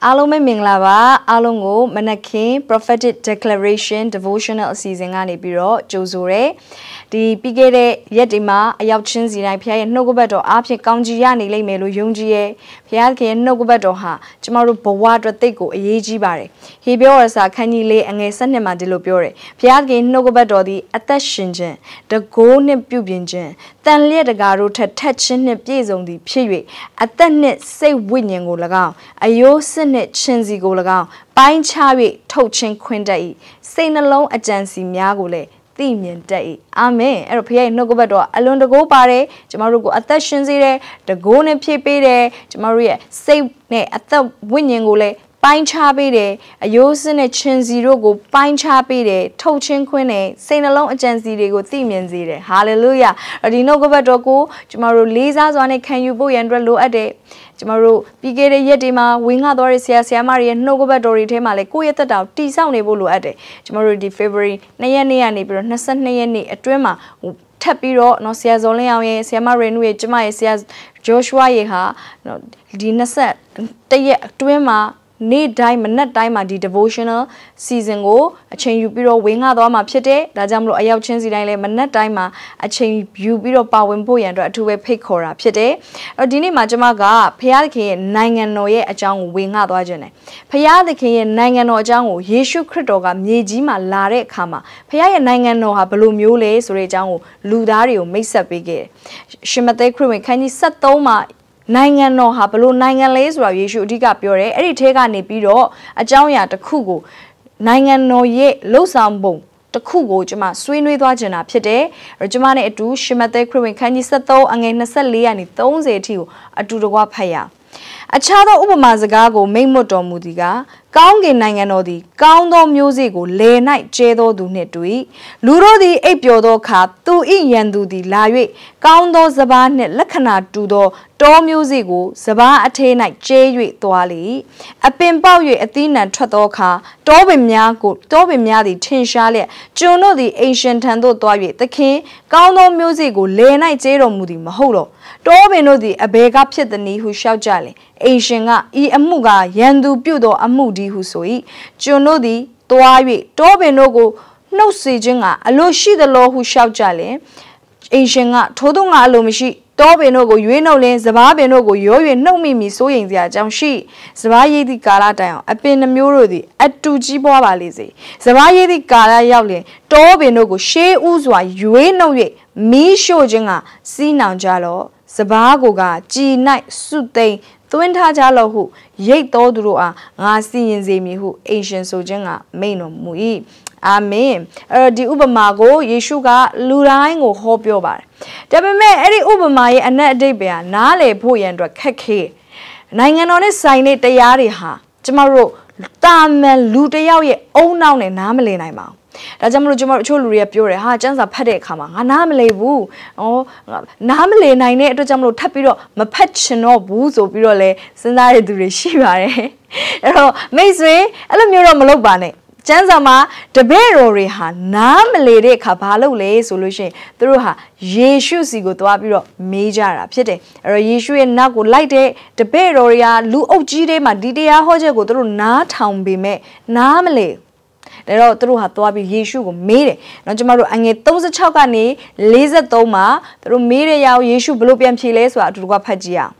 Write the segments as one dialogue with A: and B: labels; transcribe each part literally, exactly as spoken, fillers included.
A: Alome Minglava, Alongo, Manakin, Prophetic Declaration, Devotional Season Ani Biro, Josure, the Pigere, Yetima, Ayauchin Zina Pia, Nogobato, Api Kanjiani, Melu Yungie, Piake, Nogobadoha, Jamaru Bowadra Teko, Yeji Bare. He bears a canile and a sanema de lopure. Piake, Nogobado, the Attachinge, the Gone Pubinge, then let the Garu touching the pies on the Piri, at the net say winning Golaga, Ayo Senet Chenzi Golaga, Pine Chavi, Tochin Quindai, Saint alone agency Miagule. Theme day. Amen. Europea no go better. Alone the go pare, Jamarugo attention zire, the go ne pepe, Jamaria, say ne at the winning gole, pine chabe, a yosin a chin zero go, pine chabe, touching quine, Saint alone agency they go theme zire. Hallelujah. Or the no go better go, Jamaru Lizas on a can you boy and low a day. Jamaru, Pigere Yetima, Winga Dorisia, Siamari, no go Dori Temale, go yet out, tea sound able at it. Jamaru de February, Nayani and Ibro, Nassan Nayani, a trema, Tapiro, no Sias only, Siamarin, which Jamai says Joshua Yeha, no Dinasat, Twema. Need time and not time at the devotional season go, a chain you biro wing out on my pete, Dajamlo Ayau Chenzi Dile, and not time a chain you biro power and boy and two way picora pete. Or Dini Majamaga, Piaki, Nang and Noye, a jang wing out wajane. Payaki, Nang and Ojango, Yeshu Kritoga, Nijima, Lare Kama, Paya Nang and Noha, Baloo Mule, Surejango, Ludario, Mesa Bige. Shimate crew, can you set Toma? Nine no hapalo nine lays while you should dig up your every take on a biro, a jawya the kugo. Nine no ye, low sound bone. The kugo, Jama, swing with Wajana, Pete, or Jamane etu, Shimate crewing can you settle and a sally and it owns a two, a to the wapaya. A child of Ubamazagago, Maimoto Mudiga, Kaunge Nanganodi, Kaundo music, lay night jedo do netui, Luro di Apiodo cap, two in yandu di lawe, Kaundo Zaban net Lakana dudo, do music, Zaba ate night jay toali, a pimpao ye Athena Tratoka, Dobimyago, Dobimya di Tin Shale, Juno the ancient Tando Doye, the king, Kaundo music, lay night jedo mudi maholo. Dobino the abega pit the knee who shall jolly. Asianga, e amuga, yandu budo amudi who so e. Juno the doawi, Dobinogo, no sijinga, a low she the law who shall jolly. Asianga, Todunga lomishi, Dobinogo, you no lanes, the Babinogo, you no mimi sewing the jamshi. Zavaye di gala down, a pin a murodi, at two jiboa lazy. Zavaye di gala yawle, Dobinogo, she uzwa, you ain't no way. Me shojinga, see now jalo. Sabagoga, G night, Sute, Twinta Jalo who, Yet Dodrua, Nasi and Zemi who, Asian Sojenga, Mano Mui. Amen. Er the Ubamago, Yeshuga, Luraing or Hopiobar. Dabame, Eddie Ubamai and Nat Debia, Nale Poyandra Keke. Nangan on his sign it the Yariha. Tomorrow, Taman Lutaya, own noun and Namale Naima. Dajamro Jumar Pure, ha, Jansa Padekama, a namele woo, oh, namele nine to Jamlo Tapiro, Mapachino, Buzo Birole, Senai to Rishivare. Maze, Alamura Malobane. Janzama, the Berori ha, namele Capalo lay solution through her, Yeshu Sigo to Abiro, Major Apite, or Yeshu and Nago light day, the Beroria, Lu Ojide, Madidia Hoja go through na town be me, namele. There are through Hatuabi Yeshu made it. Najamaru and yet those a chokani, laser doma, through Mire Yao Yeshu Blupian Chiles or Tuapajia.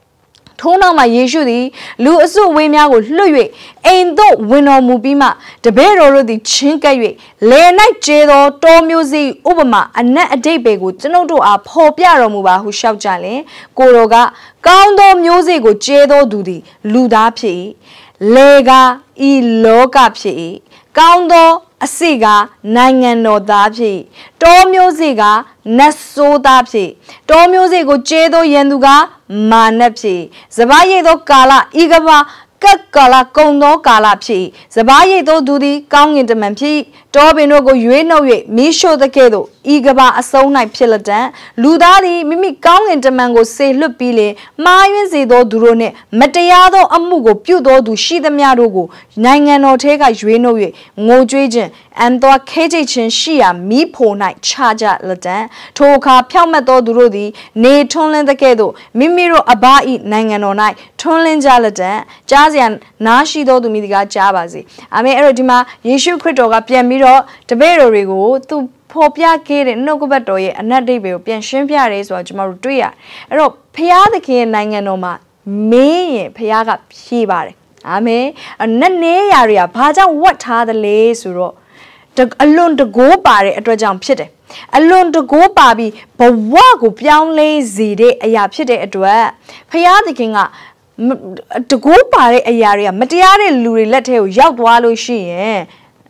A: Tona my Yeshu di, Lu Asu Wemiago, Louis, ain't though winnow mubima, the bear already chinkawe, lay night jedo, to music, Obama, and net a day begu, to no do a popiaro muba who shout jale, Goroga, Gaundo music or jedo dudi, Luda pi, Lega, e loca pi. Kaundo asiga nangan no dapi. Do musica naso dapi. Do musico jedo yenduga manapi. Zabaye do kala igaba kakala kondo kala pi. Zabaye do dudi kang in the mampi. Do binogo yueno ye misho the kedo. Igaba a so night pilladan, Ludadi, Mimi Kong and Tamango say Lupile, Mayan Zedo Durone, Mateado Amugo, Pudo do she the Miarugo, Nangan or take a Juino, Modrajan, and Doa Kajichin Shia, me po night charger ladan, Toka Piamato Durodi, Ne Tonlan the Kedo, Mimiro Abai Nangan or night, Tonlan Jaladan, Jazian, Nashido do Midiga Jabazi. I may erodima, Yeshu Kritoga Piamiro, Tabero Rigo, to Popia Kid, no go back to ye, and not debut, Pian Shimpia race or Jamarutuya. Ero Pia the King Nanganoma, me Piaga Pibare. Ame, and Nane area, Paja, what had the lay suro. Alone to go pare at a jump shit. Alone to go baby, but walk up young lazy day a yap shit at where. Pia the King. To go pare a area, Matiare Luri let her yout wallow she, eh?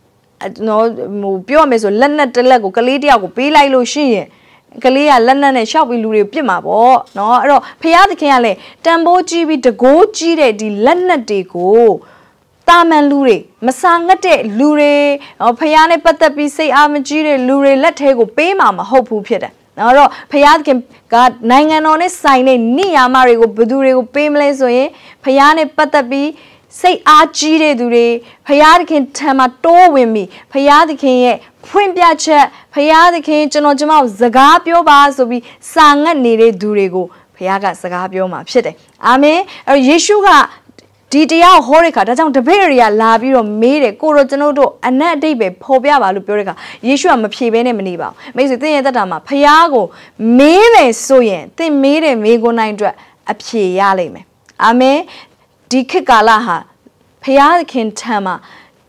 A: No, pure miss or Lena Telego, Kalidia, Pila lo she. Kalia, London and shop will Luri Pima, or no, Piat Kale, Tambo Chibi to go cheat the Lena de go. Taman Luri, Masangate, Lure, or Piane Patapi say Amajire, Lure, let her go pay mamma, hope who pit. Now, Payat can got nine and honest sign a Nia Marigo Budurego Pamelesoe, Payane Patabi, say Archie Dure, Payat can tamato with me, Payat can Pimpiacha, Payat can Janojama, Zagapio Basobi, Sanga Nere Durego, Payaga Zagapio Mapshete. Ame, or Yeshuga. D D R Horica, that's on the very labio made a corotanodo, and that day be Popia Lupurica, Yeshua Mapibene Maniba. Makes it think that I'm a Payago, maybe so yen, they made a Mago nine dra a Pialeme. Ame, Dikalaha, Payakin Tama,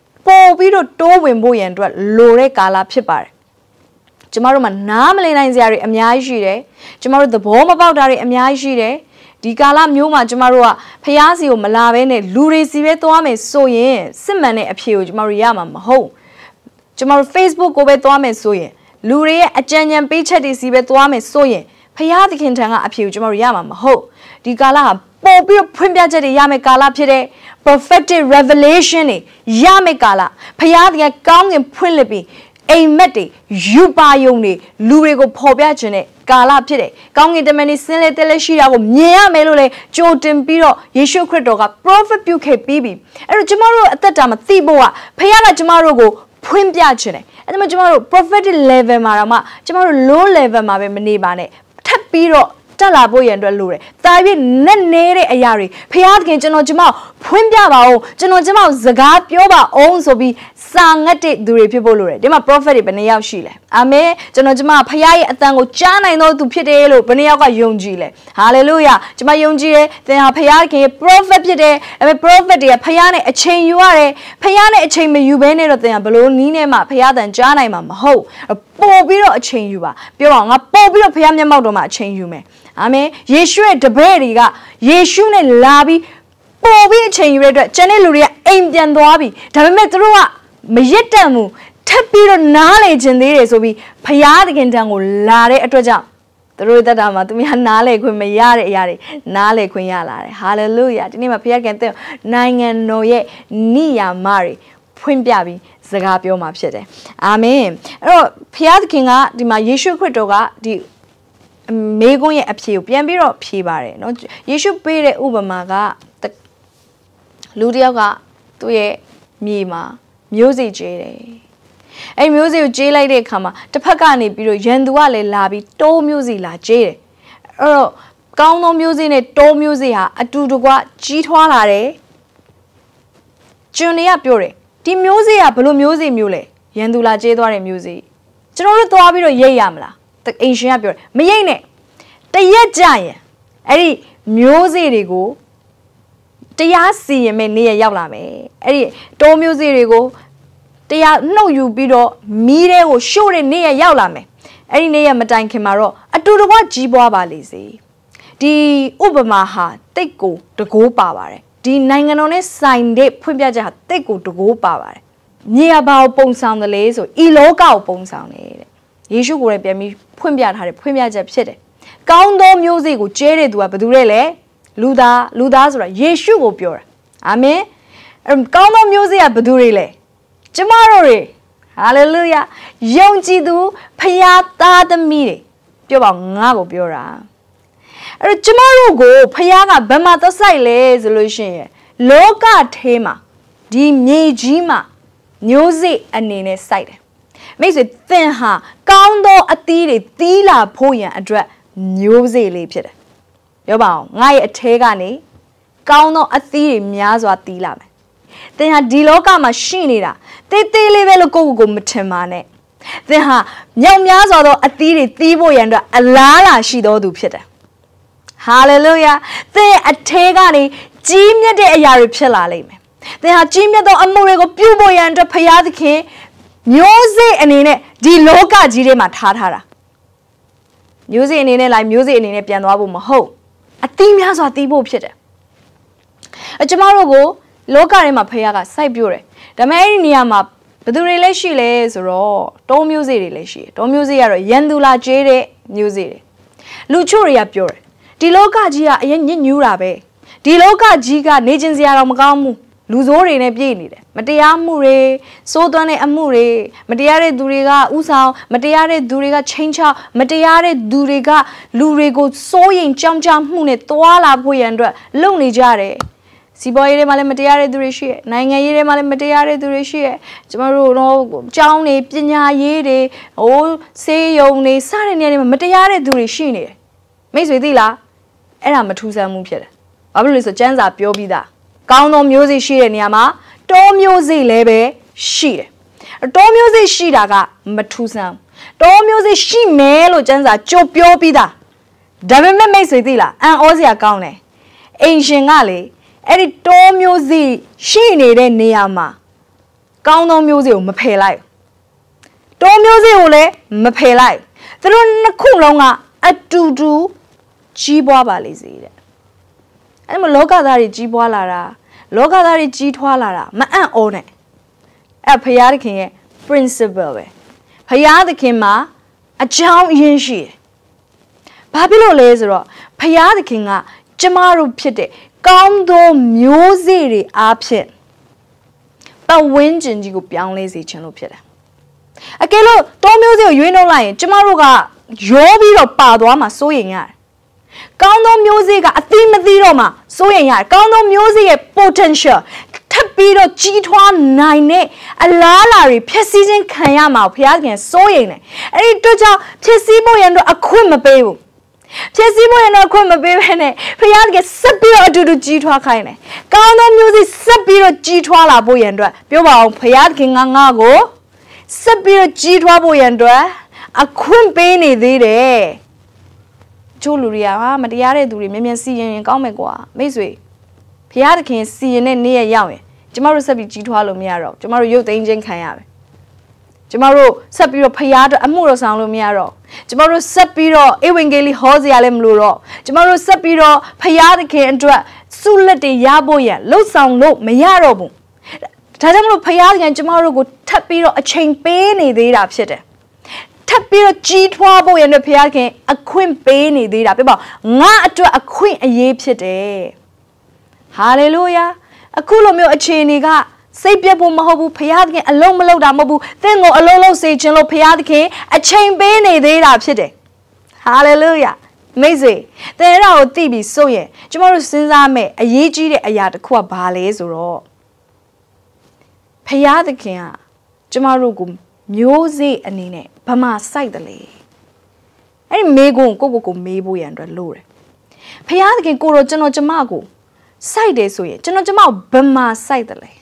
A: Pobido Towimbo and Lore Gala Pipar. Tomorrow, Namale nine zari Amiashire, tomorrow the bomb about Dari Amiashire. Dikala Muma Jamarua, Payasio Malavene, Luri Sivetuame, so ye, Simane appeal Mariama Maho. Jamar Facebook over Tuame so ye, Luri, a genuine beach at Sivetuame so ye, Payatikin Tanga appeal Mariama Maho. Dikala, Bobio Primbiajati Yamekala Pire, perfected revelation, Yamekala, Payatia Gang and Prinlipi. A meti, you buy only, Lurigo Pobiachene, Gala Pide, Gang in the many Sile Teleshia, Nia Melole, Joe Timpiro, Yeshu Kretoga, Prophet Buke Bibi, and tomorrow at the time, Thiboa, Payana Jamarogo, Pimpiachene, and the Jamaro, Prophet Leve Marama, Jamaro low level Mabe Manibane, Tapiro. Boy and Lure. Tavi Nere Ayari, Piatkin Janojama, Pumbia, Janojama, Zagat, Yoba, also be Sangate Dure people Lure. They are prophetic Benea Shile. Ame, Janojama, Payai, Atango, Chana, I know to Pietelo, Beneaga Yongile. Hallelujah. Jama Yongile, then a Payaki, prophet Pide, and a prophet, a Payane, a chain you are, Payane, a chain you bene of them below Ninema, Payada and Jana, Ho, a Bobiro, a chain you are. Beyond a Bobiro Piamia Modoma, chain you may. Ame, Yeshu at the Beriga, Yeshu and Labi, Bobby chain red, Janeluria, aimed and Wabi, Tametrua, Majetamu, Tapiro knowledge and there is be Payadigan Tango, Lare at Raja. The road that I'm at me, Nale, Quimayare, Yari, Nale, Quinyala. Hallelujah. The name of Pierre can tell nine and no ye, Nia Mari, Pimpiabi, Zagapio Mapshete. Amen. Oh, Pierre Kinga, the my Yeshu Kritoga, the Megoy appeal, Piambiro, Pibare. No, you should pay the Ubamaga, the Ludiaga, Tuye, Mima, music jade. A music jay like they come, the Pagani Biro, Yenduale Labi, to music la jade. Oh, Gauno music, a to music, a Tudugua, Chitwalare Junior Pure. The music, a blue music mule, Yendula Jadware music. General Tuabiro Yamla. The ancient pure. Mayene. The yet giant. Eddie, music go. The yassi may near Yalame. Eddie, do music go. They are no you bido, mire or show near Yalame. Eddie near Madan Kimaro. I do the what Jiboaba lazy. The Ubamaha, they go to go power. The Nanganone sign de Pumbiaja, they go to go power. Near about Pong sound the lace or Iloka Pong sound. Yeshu go be me Pumbia had a Pumbia jab shitty. Coundo music go jaded to a Badurele, Luda, Ludazra, Yeshu go pure. Ame, and Coundo music a Badurele. Jamarore, Hallelujah. Young Jidu, Payata the meeting. Nago Biora. A tomorrow go, Payaga Bamata Sile solution. Loka Tema. Di me Jima. Newsy and Nene side. Makes it thin ha. Coundo a tiri, tila poyan address. Newsy lipid. Yoba, I a tegani. Coundo a tiri, miazwa tila. Then ha diloka machine. They level go go matemane. Then ha, young Yazo a theory, Thibo and a lala she do do pit. Hallelujah. They a tegani, Jimia de Ayaripilla. They have Jimia do Amorego Pubo and a Payadike, Muse and in it, Diloka Jide Matara. Music in it like music in a piano album ho. A theme has a Thibo pit. A tomorrow go, Loka in my Payaga, Sibure. The main Niama, but the relation is raw. Don't music relation. Don't music are Yandula Jade music. Luchuria pure. Diloka Gia yen Yurabe. Diloka Giga Nagensia Magamu. Luzori ne Pienide. Mateamure, Sodane Amure, Mateare Duriga, Usao, Mateare Duriga, Chancha, Mateare Duriga, Lurego, Soying, Jam Jam Mune, Toala Poyandra, Lonely Jare. Siboy Malamatiare Durishi, Nanga Yere Malamatiare Durishi, Tomorrow no Jowney, Pina Yere, oh, say only Saturday Matiare Durishini. Miss Vidila, and I'm a two seven mupia. I will lose a chance up your vida. Count on music she and Yama, Tom music lebe, she. A Tom music she daga, Matusam. Tom music she melo janza, chop your vida. Davima Miss Vidila, and Ozia County. Ancient alley. Eri to music she needed Niama. Count on music, Mapay life. To music ole, Mapay life. Through Nakulonga, a do do Jibwa lazy. I'm a loca that is Jibwa lara, loca that is Jitwa lara, my aunt own it. A Payadikin principle. Payadikima, a chow yin she. Babilo lazero, Payadikinga, Jamaru pite. Coundo music option. But when you go lazy channel pit. A kilo, don't music, you know, line, Jamaruga, Jobi or Padwama sewing yard. Coundo music, a theme of the Roma, sewing yard. Coundo music, potential. Tapiro G nine, a lalari, Pessian Kayama, Piagan, sewing. And it took out Tessibo and a quima baby. Tessibo and a quima baby, Piagan Sapiro to the G Twakine. Coundo music, Sapiro G Twala boyandra, Pioba, Piagan Angago, Sapiro G Twaboyandra, a quim penny there. Juluria, Madiare do remember seeing in Gomegua, Misway. Piagan seeing it near Yawe. Tomorrow Sabi G Twalo Miaro, tomorrow you the engine Kayame. Tomorrow Sapiro Payada Amuro San Lumiaro. Tomorrow Sapiro, Ewingeli Hosi Alem Luro. Tomorrow Sapiro Payada and Dra Sulate Yaboya, low sound low, Mayaro. Tadamro Payada and tomorrow go Tapiro a chain penny the upset. Tapiro G Twabo and the Piagan, a queen penny the up about not to a queen a yipsete. Hallelujah. A cool meal a chainiga. Say people mahobu payadkin a long below that mobu, then go a lolo say jello payadkin, a chain bene they up today. Hallelujah. Mazy. Then our T B so ye. Tomorrow since I may a yeji a yard qua ballets or all. Payadkin. Jamarugum, music and nine, Pama sidely. And may go go go maybo and a lure. Payadkin go to General Jamago. Side so ye, General Jamal, Bama sidely.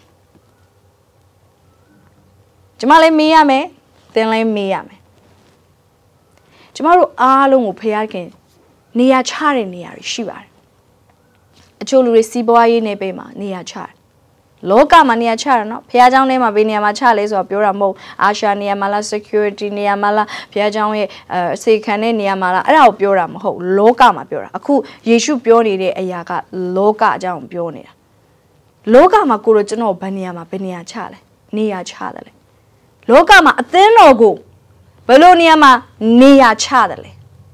A: Jamale Miame, then lay Miame. Jamaru Along Payarkin, near Chari near Shiva. A chulu recibo I nebema, near char. Loka mania char, no? Piajan nema vinia machales or Buramo, Asha near Mala security near Mala, Piajan, uh, say cane near Mala, and Buram ho, Loka Mapura, a cool Yeshu Bioni, a yaga, Loka Jam Bioni. Loka Makuro Jano, Baniama, Benia Chale, near Charlie. Loka ma then no go. Belonia ma near Charlie.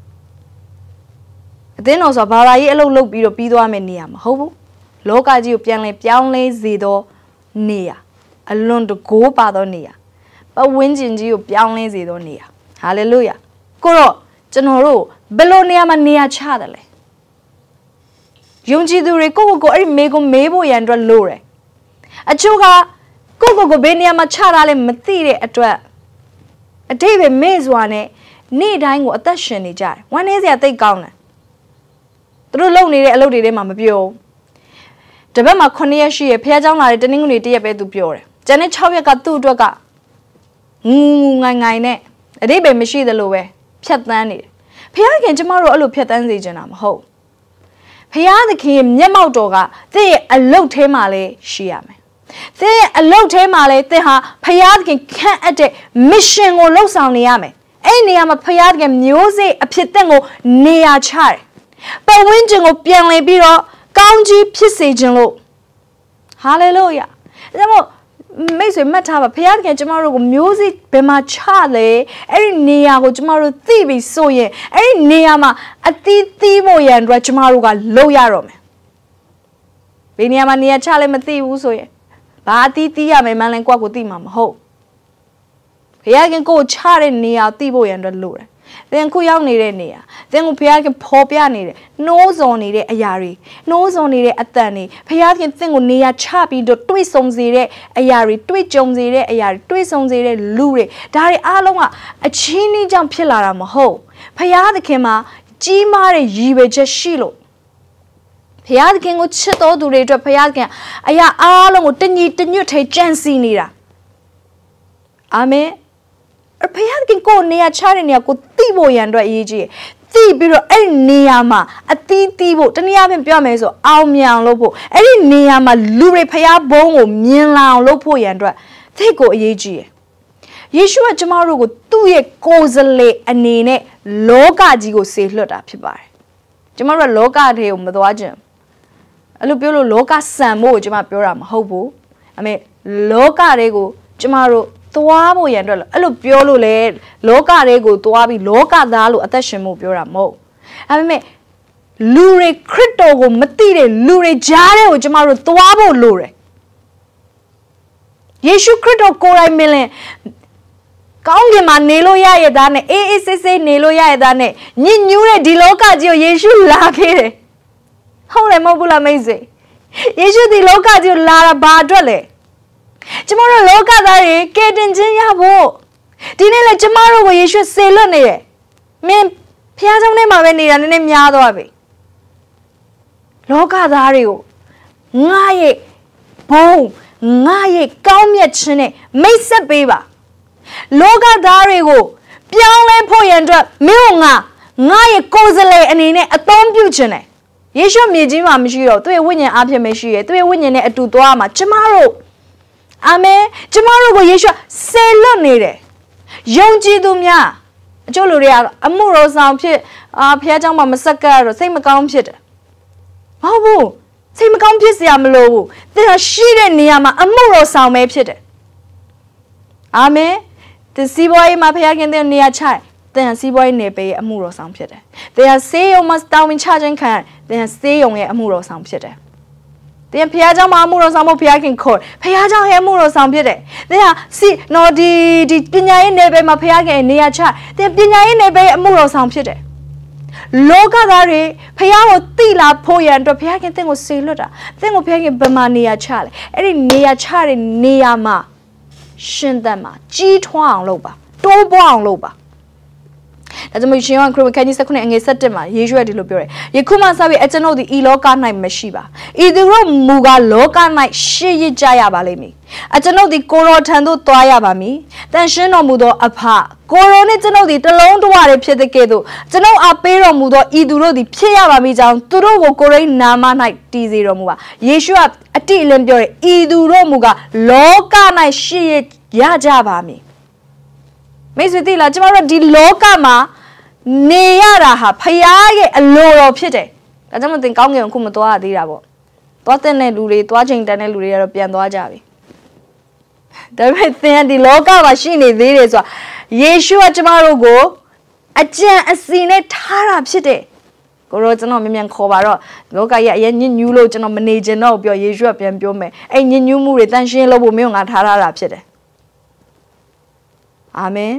A: Then also Bara yellow look be pido ameniam. Hobo. Loka you pianle pianle zido near. Alone to go pado near. But when you young lazy don't near. Hallelujah. Koro, General, Belonia mania chadale. Yunji do reco go every mego mabo yandra lore. A chuga, go go benia machadale matire at well. A David maze one, need dying what that shiny jar. One is at the gown. Through lonely a loaded mamma bio. The Bema Conia she appeared down like the Ningle dear bed to pure. Janet Chavia got two droga. Mmm, a day by machine the lower. Piat nanny. Piagan tomorrow a look piat and the am ho. Pia the king, Yamau doga, they a low temale, she am. They a low temale, they ha, Piatkin can't at a mission or low sound yame. Any am a Piatgan music a pitango near char. But when jingle pianle biro, County Pissagen. Hallelujah. Makes a matter of Piatkan tomorrow music, Bema Charlie, every near go tomorrow thievy so ye, every neama a thiemo and Rachamaruga low yarom. Beniama near Charlie Matthew so ye. Bati tia me malanquacotimam ho. Piagan go charring near Thibo and Lure. Then Kuyang near near. Then Piagan popia near. No zone near a yari. No zone near a thani. Piagan thing near chappy do twist on zire a yari, twitch on zire a yari, twist on zire lure. Dari alonga a chini jump pillaram ho. Piadakema, G Mari Yiwe just shilo. Piadkin would shut all to rate a Piadkin. Aya along would ten eat the new take Jansi nira. Ame. A Piatkin go near Charinia could Thibo yandra eg. Thibiro any neama, a tea thibo, Taniam Piameso, Almian lopo, any neama, lure paya bongo, mian lopo yandra. They go eg. Yeshua Jamaru go two ye causally a nene, loga jigo say lot up by. Jamara loga de Madwajam. A lupio loga samo, Jamapuram hobo. I mean, loga rego, Jamaru. Tuabo yandra, a look piolo led, loca rego, tuabi, loca dalu, attachment pura mo. I mean, lure crito go matire, lure jare, jamaru, tuabo lure. Yeshu crito cora million. Kaungima nelo ya dane, A S S A nelo ya dane, nin nure di loca dio yeshu lake. How am I amazing? Yeshu di loca dio lara badrole. Tomorrow loca that get in Jabo. Dinner tomorrow you should say Lunny. Men Piazza name of any and name Yadabi. Loca dario. Naye boom. Naye Gaumia chine. Mesa beba. Loga dario. Pianle poyandra. Milna. Naye cozale and in a tom buchene. Yesha Mijima Mishio. To a winning up your machine. To a winning at two drama. Tomorrow. Ame, tomorrow go Yeshua say lonely. Young Jidumia, Joluria, a muro sound pit, a piajama massacre, same account pit. Oh, same account pit, Yamlo. There are sheet and Yama, a muro sound may pit. Ame, the sea boy, my piagan there near chai, then sea boy near pay a muro sound pit. They are say you must down in charge and can, then say only a muro sound pit. Then Piaja Mamuro Samo Piakin court. Piaja Hamuro Sam Pide. They are see no di di Pina in Nebe Ma Piaga near cha. Then Pina in Nebe Muro Sam Pide. Loga Dari, Piao Tila Poya and Piakin thing was say Luda. Then will Piakin Bama near Charlie. Any near Charlie near ma. Shindama. G Twang Loba. Do Bong Loba. As a machine on crew, can you second and a settlement? Usually, Lubure. Yakuma Sabi at an old the Eloka night Meshiba. Either Muga Loka night she Jaya Balemi. At an old the Koro Tando Toya Bami. Then Shino Mudo apa. Corone to know the Talon to Ware Pietekedo. To know a pair of Mudo Iduro the Pia Bami down Turo Kore Nama night T zero Mua. Yeshua a Tilembure Iduro Muga Loka night she Yajabami. Miss Vitila, tomorrow di loca ma nearaha, payaye a low of pity. I don't think I'm going to come to a dirabo. Totten luri, watching the Luri Piano Javi. The red thing the loca machine is there. So, Yeshua tomorrow go a jan a scene tara pity. Gorotano Mimian Covaro, Loca yen new load and manager no, your Yeshua and Biome, and you knew more than she lobo milk at Harara pity. Amen.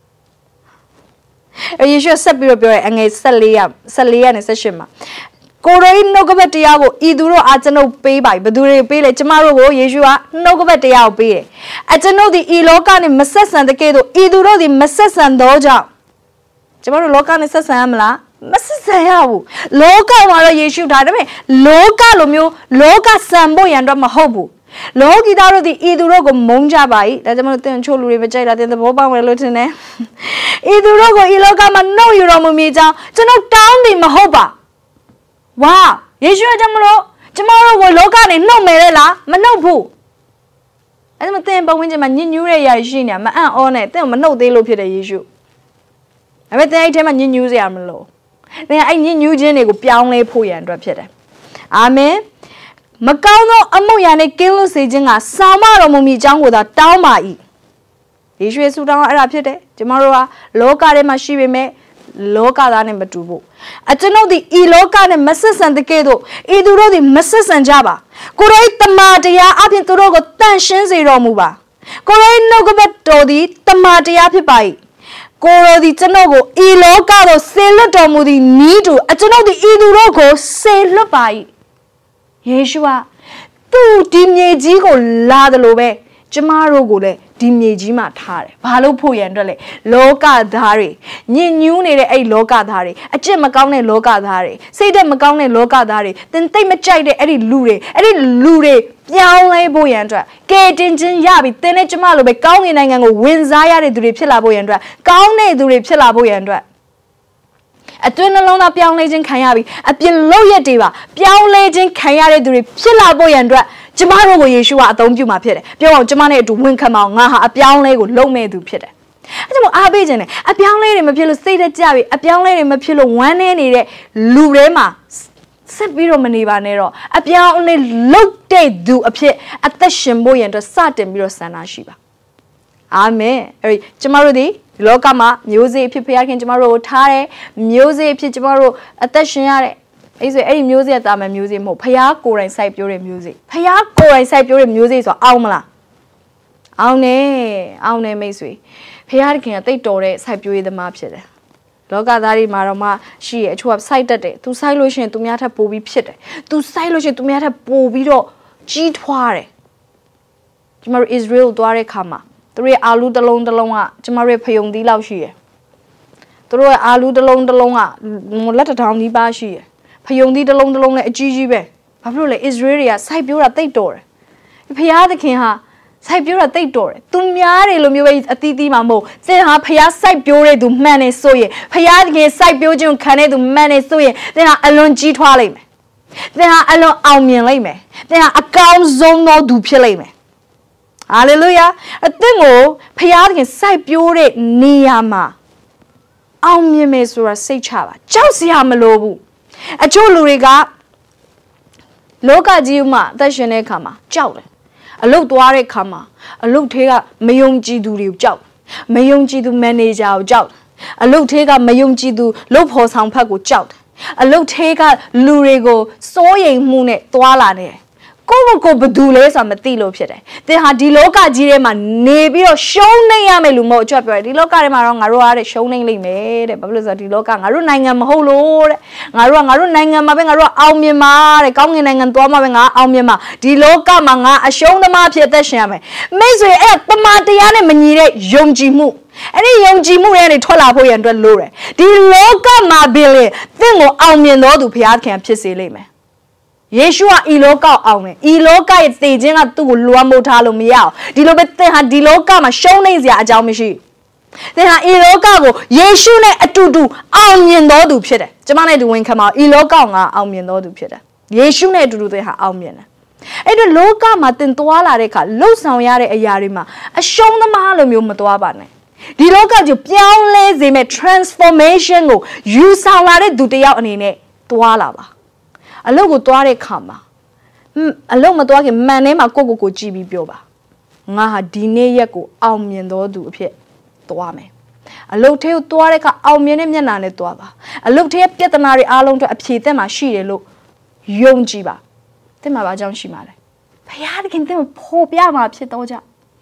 A: ယေရှုဆက်ပြီးတော့ပြောတဲ့အငယ်ဆက်လေးရဆက်လေးရနဲ့ဆက်ရှင်မှာကိုရိုဤနှုတ်ကပတ်တရားကိုဤသူတို့အားကျွန်ုပ်ပေးပါဘယ်သူတွေပေးလဲကျမတို့ကိုယေရှုကနှုတ်ကပတ်တရားကိုပေးတယ်အကျွန်ုပ်ဒီဤလောကနဲ့မဆက်ဆံတဲ့ကဲ့သို့ဤသူတို့ဒီမဆက်ဆံသောကြောင့်ကျမတို့လောကနဲ့ဆက်ဆံရမလားမဆက်ဆံရဘူးလောကမှာတော့ယေရှုထားတယ်ဒါပေမဲ့လောကလိုမျိုးလောကဆံဖို့ရန်တော့မဟုတ်ဘူးလောကီသားတို့ဒီဤသူတို့ကိုမုန်းကြပါ၏ဒါကြောင့်မလို့တင်ချို့လူတွေမကြိုက်တာတင်သဘောပေါက်မယ်လို့ထင်တယ်ဤသူတို့ကိုဤလောကမှာနှုတ်ယူတော်မူမည်ကြောင်းကျွန်တော်တောင်းတယ်မဟုတ်ပါဝါယေရှုကြောင့်မလို့ကျမတို့ကိုလောကနဲ့နှုတ်မယ်လေလားမနှုတ်ဘူးအဲ့ဒါမတင်ပဝင်းကျင်မှာညညူးတဲ့ຢာရှိနေမှာအံ့ဩနဲ့တင်မနှုတ်သေးလို့ဖြစ်တယ်ယေရှုဒါပေမဲ့တင်အဲ့ထဲမှာညညူးစရာမလိုတင်အဲ့ညညူးခြင်းတွေကိုပြောင်းလဲဖို့ရန်အတွက်ဖြစ်တယ်အာမင်မကောင်းသောအမှုရာနဲ့ကင်းလွတ်စေခြင်းကစာမတော်မူမီအကြောင်းကိုသာတောင်းပါ၏ယေရှုရဲ့ဆုတောင်းအဲ့ဒါဖြစ်တယ်ကျမတို့ကလောကထဲမှာရှိပေမဲ့လောကသားနဲ့မတူဘူးအကျွန်ုပ်ဒီဤလောကနဲ့မဆက်ဆံတဲ့ကဲ့သို့ဤသူတို့ဒီမဆက်ဆံကြပါကိုယ်ရဲ့တမန်တရားအပြင်သူတို့ကိုတန်ရှင်းစေတော်မူပါကိုယ်ရဲ့နှုတ်ကပတ်တော်ဒီတမန်တရားဖြစ်ပါ၏ကိုယ်တော်ဒီကျွန်ုပ်ကိုဤလောကသို့ဆေလွတ်တော်မူသည်နီးတူအကျွန်ုပ်ဒီဤသူတို့ကိုဆေလွတ်ပါ၏ယေရှုကသူဒီမြေကြီးကိုလာတယ်လို့ပဲကျမတို့ကိုလည်းဒီမြေကြီးမှာထားတယ်ဘာလို့ဖို့ရန်အတွက်လဲလောကသားတွေညင်ညူးနေတဲ့အဲ့လောကသားတွေအကျင့်မကောင်းတဲ့လောကသားတွေစိတ်ဓာတ်မကောင်းတဲ့လောကသားတွေတင်သိမ့်မကြိုက်တဲ့အဲ့ဒီလူတွေအဲ့ဒီလူတွေပြောင်းလဲဖို့ရန်အတွက်ကဲတင်ချင်းရပြီတင်းနဲ့ကျမလိုပဲကောင်းကင်နိုင်ငံကိုဝင်စားရတဲ့သူတွေဖြစ်လာဖို့ရန်အတွက်ကောင်းတဲ့သူတွေဖြစ်လာဖို့ရန်အတွက်အတွင်းနှလုံးသားပြောင်းလဲခြင်းခံရပြီအပြင်လောက်ရက်တွေပါပြောင်းလဲခြင်းခံရတဲ့သူတွေဖြစ်လာဖို့ရန်အတွက်ကျမတို့ကိုယေရှုကအသုံးပြုမှာဖြစ်တယ်ပြောအောင်ကျမနဲ့အတူဝင်ခံမအောင်ငါဟာအပြောင်းလဲကိုလုံမဲ့သူဖြစ်တယ်အဲကြောင့်အားပေးခြင်းနဲ့အပြောင်းလဲတွေမဖြစ်လို့စိတ်တကြပြီအပြောင်းလဲတွေမဖြစ်လို့ဝမ်းနည်းနေတဲ့လူတွေမှာဆက်ပြီးတော့မနေပါနဲ့တော့အပြောင်းလဲလုတ်တဲ့သူအဖြစ်အသက်ရှင်ဖို့ရန်အတွက်စတင်ပြီးတော့ဆန္ဒရှိပါအာမင်အဲဒီကျမတို့ဒီဒီလောကမှာမျိုးစေ့အဖြစ်ဖခင်ကျမတို့ကိုထားတယ်မျိုးစေ့အဖြစ်ကျမတို့အသက်ရှင်ရတဲ့အဲ့ဆိုအဲ့ဒီမျိုးစေ့တာမယ်မျိုးစေ့မဟုတ်ဖခင်ကိုယ်တိုင်စိုက်ပျိုးတဲ့မျိုးစေ့ဖခင်ကိုယ်တိုင်စိုက်ပျိုးတဲ့မျိုးစေ့ဆိုအောင်မလားအောင်နေအောင်နေမိတ်ဆွေဖခင်တခင်ကတိတ်တော်တဲ့စိုက်ပျိုးရေးသမားဖြစ်တယ်လောကသားတွေမှာတော့မှရှိရအချို့ကစိုက်တတ်တယ်သူစိုက်လို့ရှိရင်သူများထပ်ပိုပြီးဖြစ်တယ်သူစိုက်လို့ရှိရင်သူများထပ်ပိုပြီးတော့ကြီးထွားတယ်ကျမတို့ Israel သွားတဲ့ခါမှာသူတို့ရဲ့အာလူတစ်လုံးတစ်လုံးကကျမတို့ရဲ့ဖယုံသီးလောက်ရှိရယ်သူတို့ရဲ့အာလူတစ်လုံးတစ်လုံးကလက်တထောင်ကြီးပါရှိရယ်ဖယုံသီးတစ်လုံးတစ်လုံးလည်းအကြီးကြီးပဲဘာဖြစ်လို့လဲ Israel တွေကစိုက်ပျိုးတာတိတ်တော်တယ်ဖခင်သခင်ဟာစိုက်ပျိုးတာတိတ်တော်တယ်သူများတွေလိုမျိုးပဲအသီးသီးမှာမဟုတ်သင်ဟာဖခင်စိုက်ပျိုးတဲ့သူမှန်နေဆိုရင်ဖခင်သခင်စိုက်ပျိုးခြင်းခံတဲ့သူမှန်နေဆိုရင်သင်ဟာအလွန်ကြီးထွားလိမ့်မယ်သင်ဟာအလွန်အောင်မြင်လိမ့်မယ်သင်ဟာအကောင်းဆုံးသောသူဖြစ်လိမ့်မယ်ဟာလေလုယာအသင်ကိုဖခင်သခင်စိုက်ပျိုးတဲ့နေရာမှာအောင်မြင်မယ်ဆိုတာစိတ်ချပါကြောက်စရာမလိုဘူးအချို့လူတွေကလောကကြီးမှာအသက်ရှင်တဲ့အခါမှာကြောက်တယ်အလုတ်သွားတဲ့အခါမှာအလုတ်ထဲကမယုံကြည်သူတွေကိုကြောက်မယုံကြည်သူမန်နေဂျာကိုကြောက်အလုတ်ထဲကမယုံကြည်သူလုပ်ဖော်ဆောင်ဖက်ကိုကြောက်အလုတ်ထဲကလူတွေကိုစိုးရိမ်မှုနဲ့တွာလာနေတယ်ကိုယ့်ကိုယ်ဘယ်သူလဲဆိုတာမသိလို့ဖြစ်တယ်။သင်ဟာဒီလောကကြီးထဲမှာနေပြီးတော့ရှုံးနေရမယ်လို့မဟုတ်အကျွတ်ပြောတယ်ဒီလောကထဲမှာတော့ငါတို့အားတဲ့ရှုံးနေလိမ့်မယ်တဲ့ဘာဖြစ်လို့ဆိုတော့ဒီလောကငါတို့နိုင်ငံမဟုတ်လို့တဲ့ငါတို့ကငါတို့နိုင်ငံမှာပဲငါတို့ကအောင်မြင်မှာတဲ့ကောင်းကင်နိုင်ငံသွားမှာပဲငါအောင်မြင်မှာဒီလောကမှာငါအရှုံးသမားဖြစ်သက်ရှင်ရမယ်မိတ်ဆွေအဲ့တမန်တရားနဲ့မညီတဲ့ယုံကြည်မှုအဲ့ဒီယုံကြည်မှုတွေနဲ့ထွက်လာဖို့ရန်အတွက်လိုတယ်ဒီလောကမှာပင်လေသင်ကိုအောင်မြင်တော်သူဘုရားခင်ဖြစ်စေလိမ့်မယ်ယေရှုကဤလောကအောင်တယ်ဤလောကရဲ့သေခြင်းကသူ့ကိုလွှမ်းမိုးထားလို့မရအောင်ဒီလိုပဲသင်ဟာဒီလောကမှာရှုံးနေစရာအကြောင်းမရှိသင်ဟာဤလောကကိုယေရှုနဲ့အတူတူအောင်မြင်တော်သူဖြစ်တယ်ကျမနဲ့တူဝင်ခံပါဤလောကငါအောင်မြင်တော်သူဖြစ်တယ်ယေရှုနဲ့အတူတူသင်ဟာအောင်မြင်တယ်အဲ့တော့လောကမှာသင်သွားလာတဲ့အခါလှုပ်ဆောင်ရတဲ့အရာတွေမှာအရှုံးသမားလိုမျိုးမသွားပါနဲ့ဒီလောကကြီးပြောင်းလဲစေမဲ့ transformation ကိုယူဆောင်လာတဲ့သူတစ်ယောက်အနေနဲ့သွားလာပါအလုပ်ကိုသွားတဲ့ခါမှာအလုပ်မသွားခင်မှန်ထဲမှာကိုကိုကိုကြည့်ပြီးပြောပါငါဟာဒီနေ့ရက်ကိုအောင်မြင်တော်သူအဖြစ်သွားမယ်အလုပ်ထဲကိုသွားတဲ့ခါအောင်မြင်တဲ့မျက်နှာနဲ့သွားပါအလုပ်ထဲပြဿနာတွေအားလုံးအတွက်အဖြေသက်မှာရှိတယ်လို့ယုံကြည်ပါသင်မှာဘာကြောင့်ရှိမှာလဲဘုရားသခင်သင်ကိုဖော်ပြမှာဖြစ်တော့ကြဘ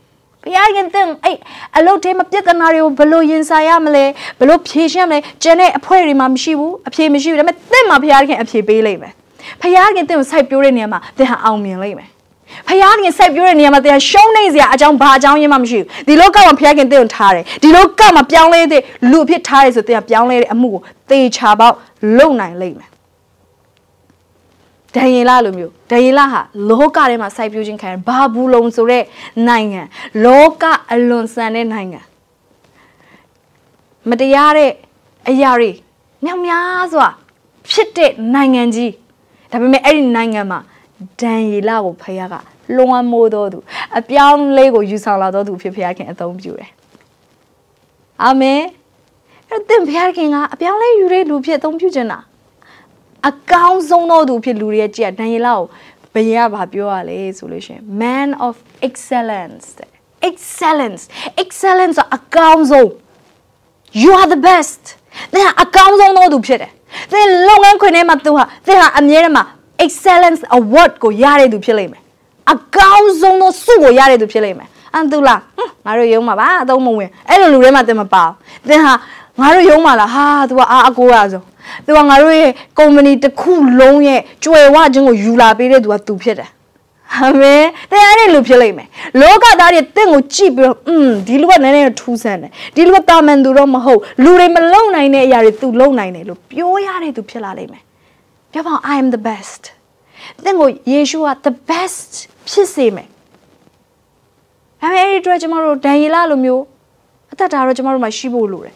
A: ဖျားခင်တဲ့အဲ့အလုပ်ထဲမှာပြဿနာတွေကိုဘယ်လိုရင်ဆိုင်ရမလဲဘယ်လိုဖြေရှင်းမလဲကျန်တဲ့အဖွဲတွေမှာမရှိဘူးအဖြေမရှိဘူးဒါပေမဲ့တဲ့မှာဖျားခင်အဖြေပေးလိုက်မယ်ဖျားခင်တဲ့ကိုစိုက်ပျိုးတဲ့နေရာမှာတဲ့ဟာအောင်မြင်လိုက်မယ်ဖျားခင်စိုက်ပျိုးတဲ့နေရာမှာတဲ့ရှုံးနေစရာအကြောင်းဘာအကြောင်းရင်းမှမရှိဘူးဒီလောကမှာဖျားခင်တဲ့ကိုထားတယ်ဒီလောကမှာပြောင်းလဲတဲ့လူအဖြစ်ထားတယ်ဆိုတဲ့ပြောင်းလဲတဲ့အမှုကိုသေချာပေါက်လုံနိုင်လိုက်မယ်ဒိုင်ယေလလိုမျိုးဒိုင်ယေလဟာလောကထဲမှာစိုက်ပျိုးခြင်းခံဘာဘူးလုံးဆိုတဲ့နိုင်ငံလောကအလွန်ဆန်တဲ့နိုင်ငံမတရားတဲ့အရာတွေမြောက်များစွာဖြစ်တဲ့နိုင်ငံကြီးဒါပေမဲ့အဲ့ဒီနိုင်ငံမှာဒိုင်ယေလကိုဖခင်ကလွှမ်းမိုးတော်သူအပြောင်းလဲကိုယူဆောင်လာတော်သူဖြစ်ဖခင်အသုံးပြုတယ်အာမင်အဲ့တော့ဖခင်ကအပြောင်းလဲယူတဲ့လူဖြစ်အသုံးပြုခြင်းလားအကောင်းဆုံးသောသူဖြစ်လူတွေရဲ့ကြည့်ဒိုင်ယေလကိုဘယ်ရဘာပြောရလဲဆိုလို့ရှိရင် man of excellence excellence excellence အကောင်းဆုံး you are the best သင်အကောင်းဆုံးသောသူဖြစ်တယ်သင်လုပ်ငန်းခွင်ထဲမှာသူဟာသင်ဟာအမြဲတမ်း excellence award ကိုရတဲ့သူဖြစ်လိမ့်မယ်အကောင်းဆုံးသောဆုကိုရတဲ့သူဖြစ်လိမ့်မယ်အန်တူလားငါတို့ရုံးမှာပါအသုံးမဝင်အဲ့လိုလူတွေမှသင်မပါသင်ဟာငါတို့ရုံးမှာလားဟာ तू ကအာအကိုရဆုံးသူကငါတို့ရဲ့ကုမ္ပဏီတစ်ခုလုံးရဲ့ကြွယ်ဝခြင်းကိုယူလာပေးတဲ့သူကသူဖြစ်တယ်အာမင်တရားနဲ့လူဖြစ်လိမ့်မယ်လောကသားတွေတင့်ကိုကြည့်ပြီးတော့อืมဒီလူကနည်းနည်းထူးဆန်းတယ်ဒီလူကတာမန်သူတော့မဟုတ်လူတွေမလုံနိုင်တဲ့အရာတွေသူလုံနိုင်တယ်လို့ပြောရတဲ့သူဖြစ်လာလိမ့်မယ်ပြောပါ I am the best တင့်ကိုယေရှုက the best ဖြစ်စေမယ်ဒါပေမဲ့အဲ့ဒီအတွက်ကျွန်တော်တို့ဒိုင်ယေလလိုမျိုးအသက်တာတော့ကျွန်တော်တို့မှာရှိဖို့လိုတယ်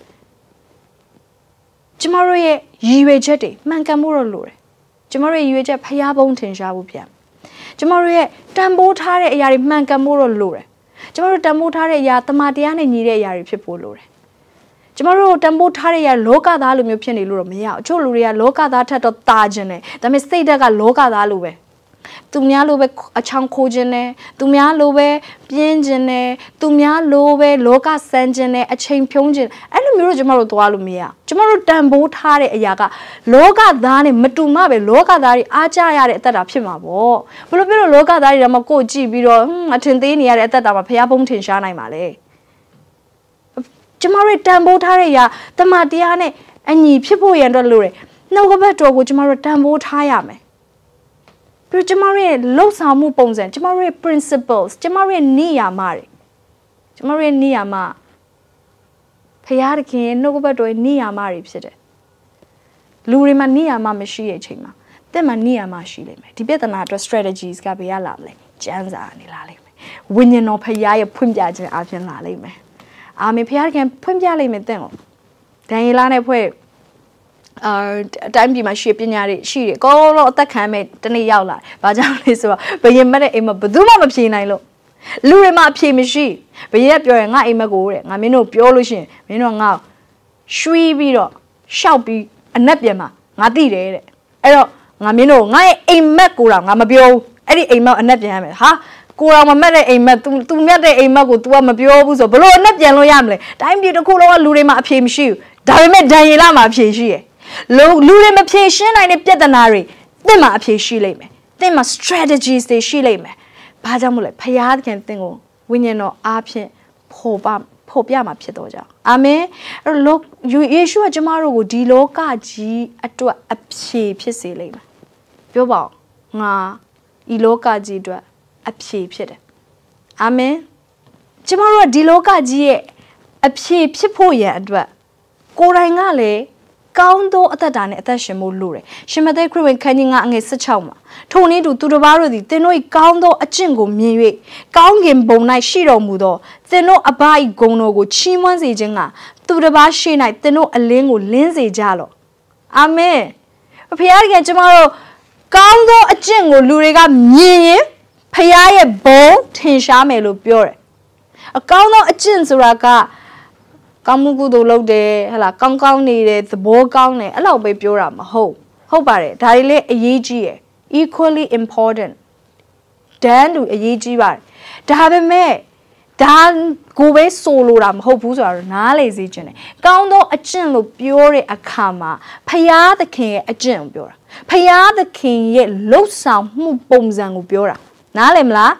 A: ကျမတို့ရဲ့ရည်ရွယ်ချက်တွေမှန်ကန်မှုတော့လိုတယ်ကျမတို့ရဲ့ရည်ရွယ်ချက်ဖျားပုံးထင်ရှားဖို့ပြန်ကျမတို့ရဲ့တန်ဖိုးထားတဲ့အရာတွေမှန်ကန်မှုတော့လိုတယ်ကျမတို့တန်ဖိုးထားတဲ့အရာတမန်တရားနဲ့ညီတဲ့အရာတွေဖြစ်ဖို့လိုတယ်ကျမတို့တန်ဖိုးထားတဲ့အရာလောကသားလိုမျိုးဖြစ်နေလို့တော့မရဘူးအချို့လူတွေကလောကသားထက်တော့တာခြင်းတယ်ဒါပေမဲ့စိတ်ဓာတ်ကလောကသားလိုပဲသူများလိုပဲအချောင်ခိုးခြင်းနဲ့သူများလိုပဲပြင်းခြင်းနဲ့သူများလိုပဲလောကဆန်းခြင်းနဲ့အချိန်ဖြုံးခြင်းအဲ့လိုမျိုးတော့ကျမတို့သွားလို့မရကျမတို့တန်ဖိုးထားတဲ့အရာကလောကသားနဲ့မတူမှပဲလောကသားတွေအားကြရတဲ့အသက်တာဖြစ်မှာပေါ့ဘယ်လိုပြောလို့လောကသားတွေကမှကိုယ်ကြည့်ပြီးတော့အထင်သေးနေရတဲ့အသက်တာမှာဖျားပုံးထင်ရှားနိုင်ပါလေကျမတို့တန်ဖိုးထားတဲ့အရာတမန်တရားနဲ့အညီဖြစ်ဖို့ရန်အတွက်လို့ရနှုတ်ကပတ်တော်ကိုကျမတို့တန်ဖိုးထားရမယ်ပြီးတော့ကျမတို့ရဲ့လှုပ်ဆောင်မှုပုံစံကျမတို့ရဲ့ principles ကျမတို့ရဲ့နိယာမတွေကျမတို့ရဲ့နိယာမဖရာသခင်ရဲ့နှုတ်ကပတ်တော်ရဲ့နိယာမတွေဖြစ်တယ်လူတွေမှာနိယာမမရှိတဲ့အချိန်မှာတဲ့မှာနိယာမရှိလိမ့်မယ်ဒီပြဿနာအတွက် strategies ကဘယ်ရလာမလဲကျမ်းစာနေလာလိမ့်မယ်ဝိညာဉ်တော်ဖရာရဲ့ဖွင့်ပြခြင်းအပြင်လာလိမ့်မယ်အာမင်ဖရာသခင်ဖွင့်ပြလိမ့်မယ်တဲ့ကိုဒံယေလနဲ့ဖွဲ့အာအတိုင်းပြည်မှာရှိပညာတွေရှိတယ်ကောလုံးအသက်ခံမဲ့တနေ့ရောက်လာဘာကြောင့်လဲဆိုတော့ဘယင်မက်တဲ့အိမ်မှာဘယ်သူမှမဖြေနိုင်လို့လူတွေမှာအဖြေမရှိဘယင်ကပြောရင်ငါအိမ်မက်ကိုတဲ့ငါမင်းတို့ပြောလို့ရှိရင်မင်းတို့ငါရွှီးပြီးတော့ရှောက်ပြီးအနက်ပြန်မှာငါသိတယ်တဲ့အဲ့တော့ငါမင်းတို့ငါရဲ့အိမ်မက်ကိုတော့ငါမပြောဘူးအဲ့ဒီအိမ်မက်အနက်ပြန်ရမယ်ဟာကိုတော်မမက်တဲ့အိမ်မက် तू तू မြတ်တဲ့အိမ်မက်ကို तू ကမပြောဘူးဆိုဘလို့အနက်ပြန်လို့ရမလဲတိုင်းပြည်တစ်ခုလုံးကလူတွေမှာအဖြေမရှိဘူးဒါပေမဲ့ဒံယေလမှာအဖြေရှိတယ်လူလူတွေမဖြေရှင်းနိုင်တဲ့ပြဿနာတွေသင်မှာအဖြေရှိလိမ့်မယ်သင်မှာ strategies တွေရှိလိမ့်မယ်ဘာကြောင့်မလဲဖယားသခင်သင်ကိုဝိညာဉ်တော်အားဖြင့်ဖို့ပါဖို့ပြမှာဖြစ်တော့ကြောင်းအာမင်အဲ့တော့ယေရှုကကျမတို့ကိုဒီလောကကြီးအတွက်အဖြေဖြစ်စေလိမ့်မယ်ပြောပါဦးငါဒီလောကကြီးအတွက်အဖြေဖြစ်တယ်အာမင်ကျမတို့ကဒီလောကကြီးရဲ့အဖြေဖြစ်ဖို့ရန်အတွက်ကိုယ်တိုင်ကလည်းကောင်းသောအသက်တာနဲ့အသက်ရှင်ဖို့လိုတယ်ရှင်မသက်ခရစ်ဝင်ခန်းကြီးငါအငယ်၁၆မှာထိုနည်းတူသူတစ်ပါးတို့သည်သင်တို့၏ကောင်းသောအကျင့်ကိုမြင်၍ကောင်းကင်ဘုံ၌ရှိတော်မူသောသင်တို့အဘ၏ဂုဏ်တော်ကိုချီးမွမ်းစေခြင်းကသူတစ်ပါးရှိ၌သင်တို့အလင်းကိုလင်းစေကြလော့အာမင်ဖခင်ကကျမတို့ကောင်းသောအကျင့်ကိုလူတွေကမြင်ရင်ဖခင်ရဲ့ဘုံထင်ရှားမယ်လို့ပြောတယ်အကောင်းသောအကျင့်ဆိုတာကကောင်းမှုကုသိုလ်လုပ်တယ်ဟလာကောင်းကောင်းနေတယ်သဘောကောင်းတယ်အဲ့လောက်ပဲပြောတာမဟုတ်ဟုတ်ပါတယ်ဒါတွေလည်းအရေးကြီးရယ် equally important တန်းတူအရေးကြီးပါတယ်ဒါပေမဲ့ဒါကိုပဲဆိုလိုတာမဟုတ်ဘူးဆိုတော့နားလေစေခြင်းတယ်ကောင်းသောအကျင့်လို့ပြောတဲ့အခါမှာဖယားသခင်ရဲ့အကျင့်ကိုပြောတာဖယားသခင်ရဲ့လှုပ်ဆောင်မှုပုံစံကိုပြောတာနားလည်မလား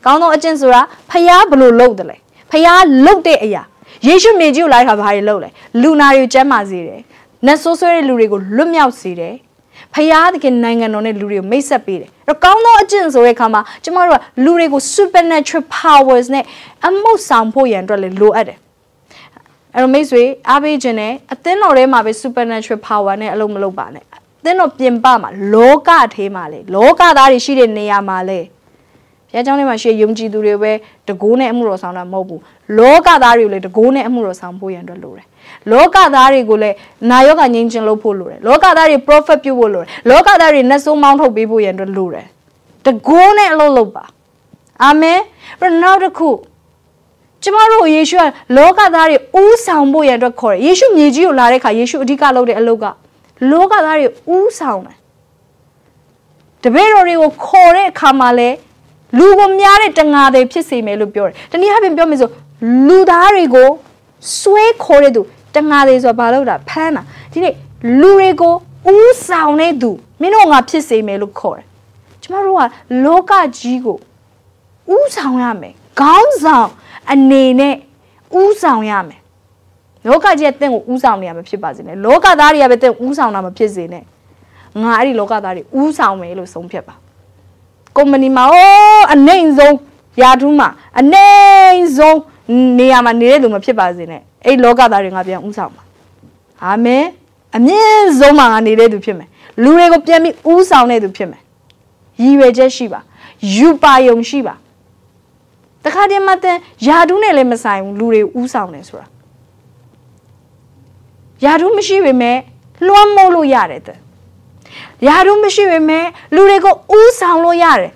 A: ကောင်းသောအကျင့်ဆိုတာဖယားဘလို့လုပ်တယ်လဲဖယားလုပ်တဲ့အရာယေရှုမြေကြီးကိုလာတဲ့ခါဘာတွေလုပ်လဲလူနာတွေကိုကျမ်းမာစေတယ်နတ်ဆိုးဆွဲတဲ့လူတွေကိုလွတ်မြောက်စေတယ်ဖယားသခင်နိုင်ငံတော်နဲ့လူတွေကိုမိတ်ဆက်ပေးတယ်အဲ့တော့ကောင်းသောအကျင့်ဆိုတဲ့အခါမှာကျမတို့ကလူတွေကို supernatural powers နဲ့အမှုဆောင်ဖို့ရန်အတွက်လည်းလိုအပ်တယ်အဲ့တော့မိတ်ဆွေအားပေးခြင်းနဲ့အသင်းတော်ထဲမှာပဲ supernatural power နဲ့အလုံးမလုပ်ပါနဲ့အသင်းတော်ပြင်ပမှာလောကထဲမှာလေလောကသားတွေရှိတဲ့နေရာမှာလေဘုရားကျောင်းထဲမှာရှိယုံကြည်သူတွေပဲတကိုးနဲ့အမှုတော်ဆောင်တာမဟုတ်ဘူးလောကသားတွေကိုလည်းတကိုးနဲ့အမှုတော်ဆောင်ဖို့ရန်အတွက်လိုတယ်လောကသားတွေကိုလည်းနာယောဂငြိမ်းချမ်းလုပ်ဖို့လိုတယ်လောကသားတွေ prophet ပြုဖို့လိုတယ်လောကသားတွေနတ်ဆိုးမောင်းထုတ်ပေးဖို့ရန်အတွက်လိုတယ်တကိုးနဲ့အလုပ်လုပ်ပါအာမင်ပြီးတော့နောက်တစ်ခုကျမတို့ယေရှုကလောကသားတွေဥဆောင်ဖို့ရန်အတွက်ခေါ်တယ်ယေရှုမြေကြီးကိုလာတဲ့အခါယေရှုအဓိကလုပ်တဲ့အလုပ်ကလောကသားတွေဥဆောင်တယ်တပည့်တော်တွေကိုခေါ်တဲ့အခါမှာလဲလူကိုများတဲ့တငါတွေဖြစ်စေမယ်လို့ပြောတယ်တနည်းအားဖြင့်ပြောမယ်ဆိုလူသားတွေကိုဆွဲခေါ်တဲ့သူတငါတွေဆိုတာဘာလို့တာဖမ်းတာဒီနေ့လူတွေကိုဥဆောင်တဲ့သူမင်းတို့ငါဖြစ်စေမယ်လို့ခေါ်တယ်ကျမတို့ကလောကကြီးကိုဥဆောင်ရမယ်ခေါင်းဆောင်အနေနဲ့ဥဆောင်ရမယ်လောကကြီးကတင့်ကိုဥဆောင်နေရမှာဖြစ်ပါစေနဲ့လောကသားတွေကပဲတင့်ဥဆောင်တာမဖြစ်စေနဲ့ငါအဲ့ဒီလောကသားတွေဥဆောင်မယ်လို့ဆုံးဖြတ်ပါကုမ္ပဏီမှာအိုးအနိုင်ဆုံးယာထူးမှာအနိုင်ဆုံးနေရာမှာနေတဲ့လူမဖြစ်ပါစေနဲ့အဲ့လောကသားတွေငါပြန်ဥဆောင်ပါအာမင်အမြင့်ဆုံးမှာငါနေတဲ့သူဖြစ်မယ်လူတွေကိုပြန်ပြီးဥဆောင်တဲ့သူဖြစ်မယ်ရည်ရွယ်ချက်ရှိပါယူပါယုံရှိပါတခါတည်းမှတဲ့ယာထူးနဲ့လည်းမဆိုင်ဘူးလူတွေဥဆောင်တယ်ဆိုတာယာထူးမရှိပေမဲ့လွှမ်းမိုးလို့ရတယ်တဲ့ယာထူးမရှိပေမဲ့လူတွေကိုဥဆောင်လို့ရတယ်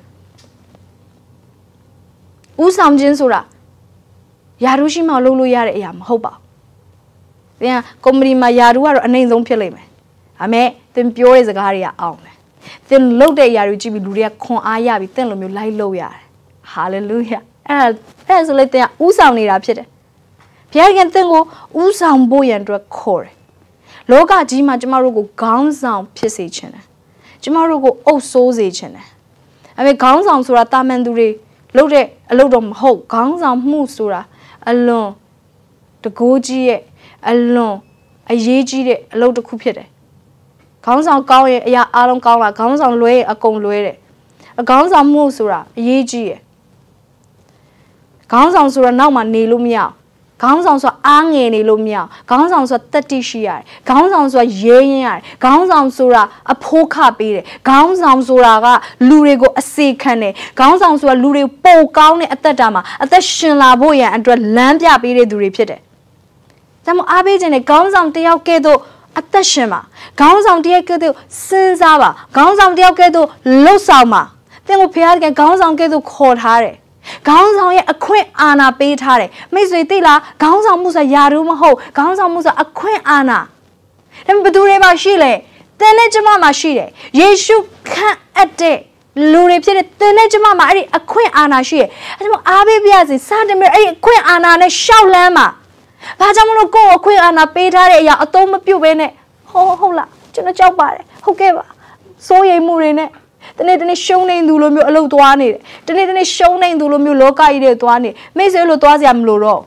A: ဥဆောင်ခြင်းဆိုတာယာထူးရှိမှလုပ်လို့ရတဲ့အရာမဟုတ်ပါဘူးသင်ကကုမ္ပဏီမှာယာထူးကတော့အနိုင်ဆုံးဖြစ်လိမ့်မယ်ဒါပေမဲ့သင်ပြောတဲ့စကားတွေကအောင်တယ်သင်လုပ်တဲ့အရာတွေကြည့်ပြီးလူတွေကခွန်အားရပြီးသင်လိုမျိုးလိုက်လုပ်ရတယ်ဟာလေလုယာအဲ့အဲ့ဆိုလေသင်ကဥဆောင်နေတာဖြစ်တယ်ဘုရားခင်သင်ကိုဥဆောင်ဖို့ရန်အတွက်ခေါ်တယ်လောကကြီးမှာကျမတို့ကိုခေါင်းဆောင်ဖြစ်စေခြင်းတယ်ကျမတို့ကိုအုပ်ဆိုးစေခြင်းတယ်အဲ့မဲ့ခေါင်းဆောင်ဆိုတာတာမန်သူတွေလုပ်တဲ့အလုပ်တော့မဟုတ်ခေါင်းဆောင်မှုဆိုတာအလွန်တကိုးကြီးရဲ့အလွန်အရေးကြီးတဲ့အလုပ်တစ်ခုဖြစ်တယ်ခေါင်းဆောင်ကောင်းရင်အရာအားလုံးကောင်းလာခေါင်းဆောင်လွဲရင်အကုန်လွဲတယ်ခေါင်းဆောင်မှုဆိုတာအရေးကြီးရယ်ခေါင်းဆောင်ဆိုတာနောက်မှနေလို့မရခေါင်းဆောင်ဆိုတာအားငယ်နေလို့မရခေါင်းဆောင်ဆိုတာတတိရှိရတယ်ခေါင်းဆောင်ဆိုတာရဲရင်ရတယ်ခေါင်းဆောင်ဆိုတာအဖိုးခပေးတယ်ခေါင်းဆောင်ဆိုတာကလူတွေကိုအစေခံတယ်ခေါင်းဆောင်ဆိုတာလူတွေပိုကောင်းတဲ့အသက်တာမှာအသက်ရှင်လာဖို့ရန်အတွက်လမ်းပြပေးတဲ့သူတွေဖြစ်တယ်ဒါမှအားပေးခြင်းနဲ့ခေါင်းဆောင်တယောက်ကဲ့သို့အသက်ရှင်ပါခေါင်းဆောင်တယောက်ကဲ့သို့စဉ်းစားပါခေါင်းဆောင်တယောက်ကဲ့သို့လှုပ်ဆောင်ပါသင်ကိုဖခင်ကခေါင်းဆောင်ကဲ့သို့ခေါ်ထားတယ်ခေါင်းဆောင်ရဲ့အခွင့်အာဏာပေးထားတယ်မိတ်ဆွေသိလားခေါင်းဆောင်မှုဆိုယာရုမဟုတ်ခေါင်းဆောင်မှုဆိုအခွင့်အာဏာဒါပေမဲ့ဘယ်သူတွေပါရှိလဲသင်နဲ့ကျမမှာရှိတယ်ယေရှုခန့်အပ်တဲ့လူတွေဖြစ်တဲ့သင်နဲ့ကျမမှာအဲ့ဒီအခွင့်အာဏာရှိတယ်အဲဒါမှအားပေးပြရစီစတင်ပြီးအဲ့ဒီအခွင့်အာဏာနဲ့ရှောက်လန်းမှာဘာကြောင့်မလို့ကိုယ့်အခွင့်အာဏာပေးထားတဲ့အရာအသုံးမပြုတ်ဘဲနဲ့ဟောဟုတ်လားကျွန်တော်ကြောက်ပါတယ်ဟုတ်ကဲ့ပါစိုးရိမ်မှုတွေနဲ့တနေ့တနေ့ရှုံးနေသူလိုမျိုးအလုပ်သွားနေတယ်တနေ့တနေ့ရှုံးနေသူလိုမျိုးလောကကြီးတွေသွားနေမိတ်ဆွေလိုသွားစရာမလိုတော့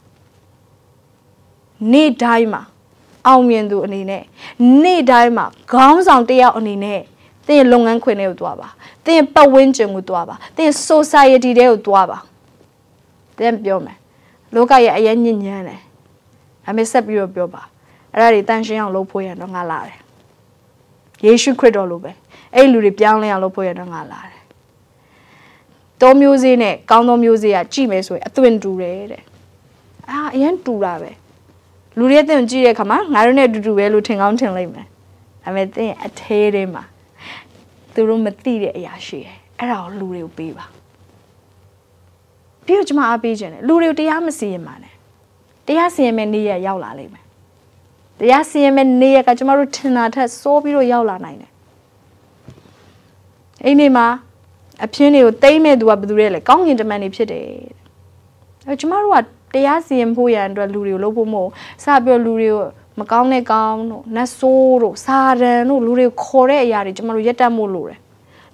A: နေ့တိုင်းမှာအောင်မြင်သူအနေနဲ့နေ့တိုင်းမှာခေါင်းဆောင်တယောက်အနေနဲ့သင်ရဲ့လုပ်ငန်းခွင်တွေကိုသွားပါသင်ရဲ့ပတ်ဝန်းကျင်ကိုသွားပါသင်ရဲ့ society တွေကိုသွားပါသင်ပြောမယ်လောကရဲ့အရင်ညဉ့်ညမ်းတယ်အမေဆက်ပြီးတော့ပြောပါအဲ့ဒါတွေတန်ရှင်းအောင်လုပ်ဖို့ရတော့ငါလာတယ်ယေရှုခရစ်တော်လိုပဲအဲ့လူတွေပြောင်းလဲအောင်လုပ်ဖို့ရတော့ငါလာတယ်တောမျိုးစေးနဲ့ကောင်းသောမျိုးစေးကကြည့်မယ်ဆိုရင်အသွင်တူတယ်တဲ့အာအရင်တူတာပဲလူတွေအသွင်ကြည့်တဲ့အခါမှာငါတို့နဲ့အတူတူပဲလို့ထင်ကောင်းထင်လိုက်မယ်ဒါပေမဲ့သင်အထဲထဲမှာသူတို့မသိတဲ့အရာရှိတယ်အဲ့ဒါကိုလူတွေကိုပေးပါပြီးတော့ကျွန်မအားပေးခြင်းတယ်လူတွေကိုတရားမစီရင်ပါနဲ့တရားစီရင်မဲ့နေ့ရက်ရောက်လာလိမ့်မယ်တရားစီရင်မဲ့နေ့ရက်ကကျွန်တော်တို့ထင်တာထက်စိုးပြီးတော့ရောက်လာနိုင်တယ်အဲ့ဒီမှာအပြင်းတွေကိုတိမ့်မဲ့သူကဘယ်သူလဲလဲကောင်းကင်တမန်တွေဖြစ်တယ်အဲကျွန်တော်တို့ကတရားစီရင်ဖို့ရန်အတွက်လူတွေကိုလုပ်ဖို့မဟုတ်စပြောလူတွေကိုမကောင်းတဲ့ကောင်းတို့နတ်ဆိုးတို့စာရန်တို့လူတွေကိုခေါ်တဲ့အရာတွေကျွန်တော်တို့ရက်တက်မှုလို့တယ်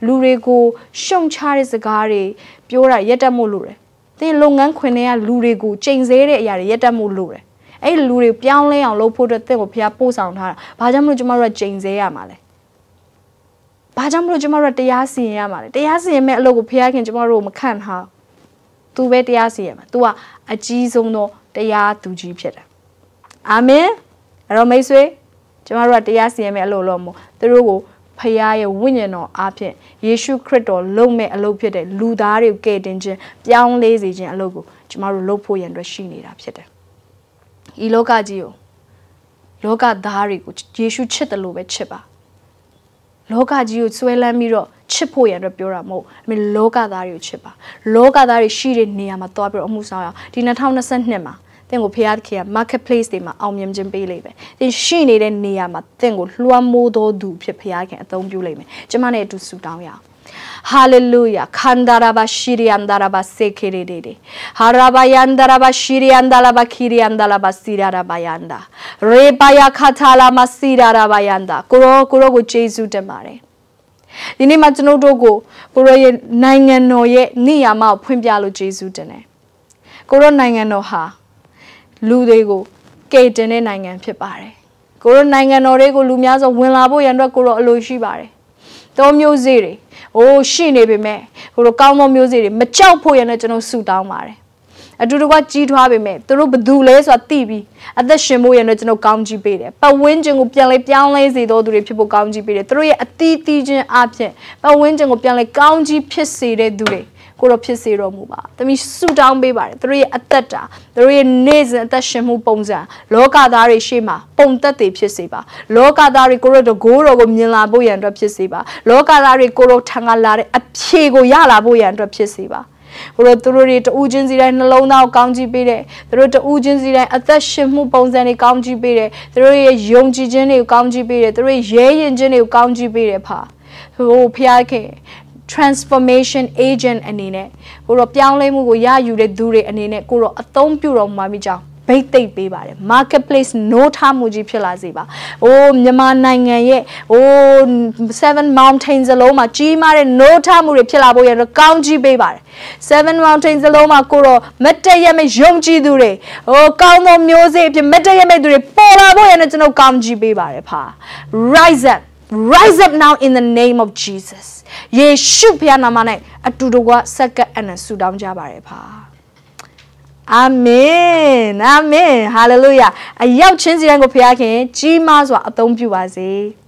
A: လူတွေကိုရှုံချတဲ့စကားတွေပြောတာရက်တက်မှုလို့တယ်သင်လုပ်ငန်းခွင်တွေကလူတွေကိုချိန်ဆတဲ့အရာတွေရက်တက်မှုလို့တယ်အဲ့လူတွေပြောင်းလဲအောင်လုပ်ဖို့အတွက်သင်ကိုဖျားပို့ဆောင်ထားတာဘာကြောင့်မလို့ကျမတို့ကချိန်ဆရမှာလဲဘာကြောင့်မလို့ကျမတို့ကတရားစီရင်ရမှာလဲတရားစီရင်မဲ့အလုပ်ကိုဖျားခင်ကျမတို့မခံထားသူပဲတရားစီရင်မှာ तू ကအကြီးဆုံးသောတရားသူကြီးဖြစ်တယ်အာမင်အဲ့တော့မိတ်ဆွေကျမတို့ကတရားစီရင်မဲ့အလုပ်လို့မို့သူတို့ကိုဖခင်ရဲ့ဝိညာဉ်တော်အားဖြင့်ယေရှုခရစ်တော်လုံမဲ့အလုပ်ဖြစ်တဲ့လူသားတွေကိုကယ်တင်ခြင်းပြောင်းလဲစေခြင်းအလုပ်ကိုကျမတို့လုပ်ဖို့ရန်အတွက်ရှိနေတာဖြစ်တယ်။ဤလောကကြီးကိုလောကသားတွေကိုယေရှုချစ်တယ်လို့ပဲချစ်ပါ။လောကကြီးကိုဆွဲလန်းပြီးတော့ချစ်ဖို့ရန်အတွက်ပြောတာမဟုတ်အမေလောကသားတွေကိုချစ်ပါ။လောကသားတွေရှိတဲ့နေရာမှာတွားပြီးတော့အမှုဆောင်ရအောင်ဒီ၂၀၂၂မှာသင်ကိုဖခင်ခင်က marketplace တွေမှာအောင်မြင်ခြင်းပေးလိမ့်မယ်။သင်ရှိနေတဲ့နေရာမှာသင်ကိုလွှမ်းမိုးသောသူဖြစ်ဖခင်ခင်အသုံးပြုလိမ့်မယ်။ကျမနဲ့အတူဆုတောင်းရအောင်။ Hallelujah. Kandaraba shiriandaraba sekerede. Harabayandaraba shiriandalaba kiriandalaba sirarabayanda. Rebaya katalama sirarabayanda. Kuro kuro ko Jesu temare. ဒီနေ့မှာကျွန်တော်တို့ကိုကိုရောရဲ့နိုင်ငံတော်ရဲ့နေရာမှာဖွင့်ပြလို့ယေရှုတင်တယ်။ကိုရောနိုင်ငံတော်ဟာလူတွေကိုကယ်တင်တဲ့နိုင်ငံဖြစ်ပါတယ်။ကိုရောနိုင်ငံတော်တွေကိုလူများစွာဝင်လာဖို့ရန်အတွက်ကိုရောအလိုရှိပါတယ်။တောမျိုးစေ့တွေအိုးရှိနေပေမဲ့ကိုရောကောင်းသောမျိုးစေ့တွေမကြောက်ဖို့ရန်အတွက်ကျွန်တော်ဆုတောင်းပါတယ်။အတူတူကကြီးထွားပေမဲ့သူတို့ဘသူလဲဆိုတာသိပြီးအသက်ရှင်ဖို့ရန်အတွက်ကျွန်တော်ကောင်းကြီးပေးတယ်။ပတ်ဝန်းကျင်ကိုပြန်လဲပြောင်းလဲစေတော်သူတွေဖြစ်ဖို့ကောင်းကြီးပေးတယ်။သူတို့ရဲ့အသီးသီးချင်းအဖြစ်ပတ်ဝန်းကျင်ကိုပြန်လဲကောင်းကြီးဖြစ်စေတဲ့သူတွေကိုရောဖြစ်စေတော်မူပါ။သမီးဆုတောင်းပေးပါတယ်။သူတို့ရဲ့အသက်တာသူတို့ရဲ့နေ့စဉ်အသက်ရှင်မှုပုံစံလောကသားတွေရှေ့မှာပုံသက်တွေဖြစ်စေပါ။လောကသားတွေကိုရောတကိုးတော်ကိုမြင်လာဖို့ရန်အတွက်ဖြစ်စေပါ။လောကသားတွေကိုရောထံကလာတဲ့အဖြေကိုရလာဖို့ရန်အတွက်ဖြစ်စေပါ။ကိုရောသူတို့တွေတူးချင်းစီတိုင်းနှလုံးသားကိုကောင်းကြီးပေးတယ်။သူတို့တူးချင်းစီတိုင်းအသက်ရှင်မှုပုံစံတွေကောင်းကြီးပေးတယ်။သူတို့ရဲ့ယုံကြည်ခြင်းတွေကိုကောင်းကြီးပေးတယ်။သူတို့ရဲ့ရဲရင်ခြင်းတွေကိုကောင်းကြီးပေးတယ်ဖာ။ဟိုဖျားခင် transformation agent အနေနဲ့ကိုရောပြောင်းလဲမှုကိုရယူတဲ့သူတွေအနေနဲ့ကိုရောအသုံးပြုတော်မှာမိကြောင်းဘိတ်သိက်ပေးပါတယ် marketplace no ထားမှုကြီးဖြစ်လာစေပါ။အိုးမြန်မာနိုင်ငံရဲ့အိုး seven mountains အလုံးမှာကြီးမားတဲ့ no ထားမှုတွေဖြစ်လာဖို့ရတော့ကောင်းကြီးပေးပါတယ်။ seven mountains အလုံးမှာကိုရောမတည့်ရမယ့်ယုံကြည်သူတွေအိုးကောင်းသောမျိုးစေ့အဖြစ်မတည့်ရမယ့်သူတွေပေါ်လာဖို့ရတော့ကျွန်တော်ကောင်းကြီးပေးပါတယ်ဖာ rise up rise up now in the name of Jesus ယေရှုဖခင်နာမ၌အတူတကွဆက်ကပ်အနံဆုတောင်းကြပါရဖာအာမင်အာမင်ဟာလေလုယာအရောက်ချင်းစီတိုင်းကိုဖခင်ကြီးမားစွာအသုံးပြုပါစေ